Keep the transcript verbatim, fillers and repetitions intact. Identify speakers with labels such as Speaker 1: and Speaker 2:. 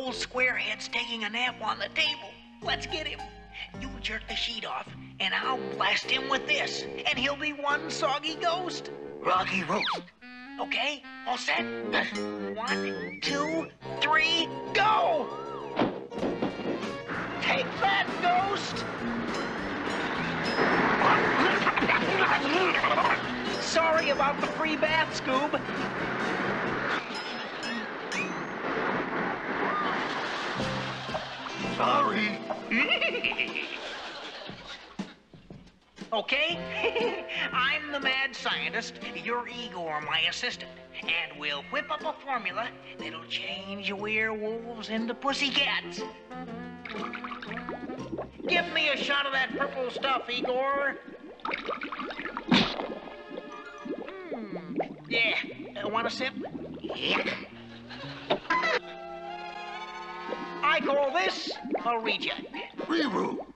Speaker 1: old squarehead's taking a nap on the table. Let's get him. You jerk the sheet off, and I'll blast him with this, and he'll be one soggy ghost.
Speaker 2: Rocky roast.
Speaker 1: Okay, all set? One, two, three, go! Take that, ghost! Sorry about the free bath, Scoob.
Speaker 2: Sorry.
Speaker 1: Okay? I'm the mad scientist, you're Igor, my assistant, and we'll whip up a formula that'll change werewolves into pussycats. Give me a shot of that purple stuff, Igor. Hmm. Yeah. Uh, want a sip?
Speaker 2: Yeah.
Speaker 1: I call this a reject.
Speaker 2: Reroo.